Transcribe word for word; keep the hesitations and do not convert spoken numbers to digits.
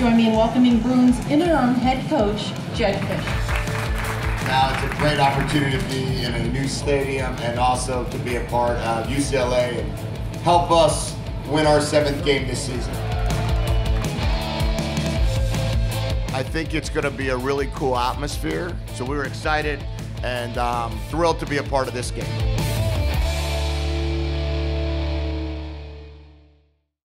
join me in welcoming Bruins interim head coach, Jed Fish. Now it's a great opportunity to be in a new stadium and also to be a part of U C L A and help us win our seventh game this season. I think it's going to be a really cool atmosphere, so we were excited and um, thrilled to be a part of this game.